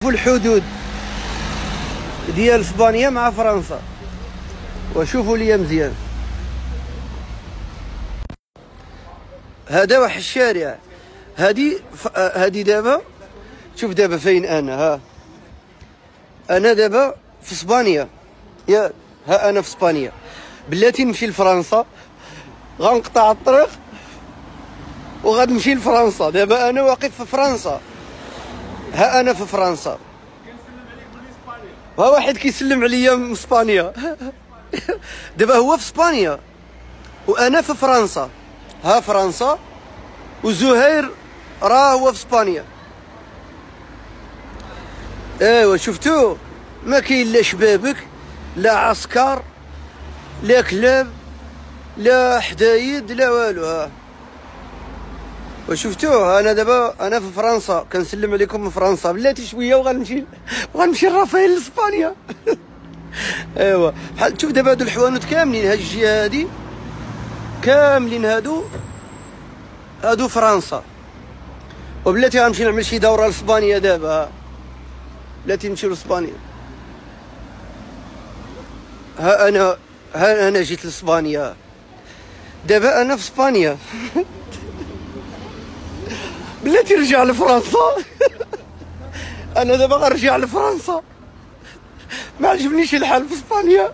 الحدود ديال اسبانيا مع فرنسا وشوفوا لي مزيان. هذا واحد الشارع، هادي دابا شوف دابا فين انا. انا دابا في اسبانيا، انا في اسبانيا. بلاتي نمشي لفرنسا غنقطع الطريق وغنمشي لفرنسا. دابا انا واقف في فرنسا، انا في فرنسا. ها واحد كيسلم عليا من اسبانيا. دابا هو في اسبانيا وانا في فرنسا. ها فرنسا وزهير راه هو في اسبانيا. ايوا شفتو، ما كاين لا شبابك لا عسكر لا كلاب لا حدايد لا والو. ها وشفتوه. انا دابا انا في فرنسا كنسلم عليكم من فرنسا. بلاتي شويه وغنمشي لرافائيل لاسبانيا. ايوا بحال تشوف دابا هادو الحوانوت كاملين، هاد الجهه هادي كاملين هادو فرنسا. وبلاتي غنمشي نعمل شي دوره لاسبانيا دابا. بلاتي نمشيو لاسبانيا. ها انا جيت لاسبانيا. دابا انا في اسبانيا. بلاتي رجع لفرنسا. انا دابا غنرجع لفرنسا، ما عجبنيش الحال في اسبانيا.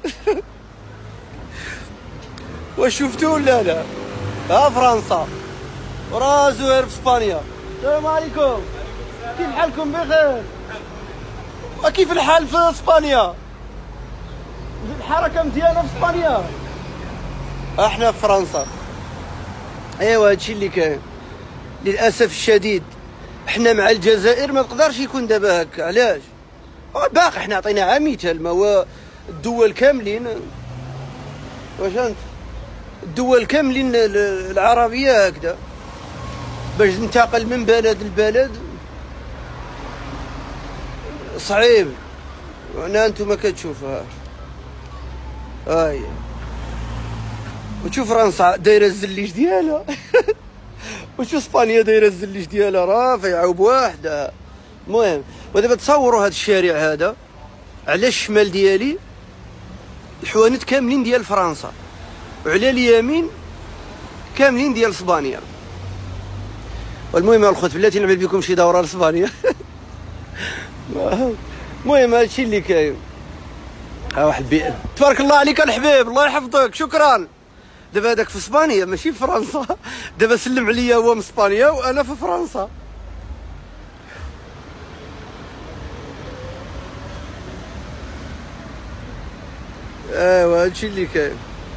واش شفتو ولا لا؟ ها فرنسا وراه زهير في اسبانيا. السلام عليكم، كيف حالكم؟ بخير. وكيف الحال في اسبانيا؟ الحركه مزيانه في اسبانيا. احنا في فرنسا. ايوا هادشي اللي كاين. للاسف الشديد حنا مع الجزائر ما تقدرش يكون دابا هكا. علاش؟ باقي حنا عطيناها مثال. ما هو الدول كاملين، واش انت الدول كاملين العربيه هكذا باش تنتقل من بلد لبلد صعيب. هنا انتم كتشوفوها. هاي وتشوف فرنسا دايره الزليج ديالها. وشو اسبانيا دايره الزليج ديالها رافعه بواحده. المهم ودابا تصوروا هذا الشارع هذا على الشمال ديالي الحوانت كاملين ديال فرنسا، وعلى اليمين كاملين ديال اسبانيا. والمهم الخوت بلاتي نعمل بكم شي دوره لاسبانيا. المهم هادشي اللي كاين. ها واحد بيئة. تبارك الله عليك الحبيب، الله يحفظك، شكرا. دابا هذاك في اسبانيا ماشي في فرنسا. دابا سلم عليا هو من اسبانيا وانا في فرنسا. ايوا هادشي اللي كاين.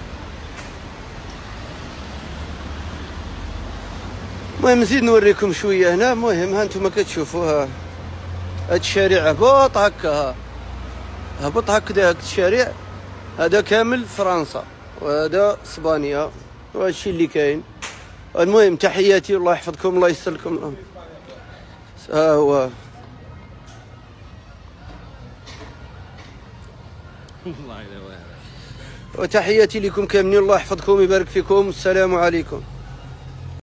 المهم نزيد نوريكم شويه هنا. المهم ها انتم كتشوفوها هاد الشارع هبط هكا، هبط هكذا. هاد الشارع هذا كامل فرنسا وهذا اسبانيا، وهادشي اللي كاين. المهم تحياتي، الله يحفظكم، الله يسلكم. ها هو. وتحياتي لكم كاملين، الله يحفظكم ويبارك فيكم. السلام عليكم.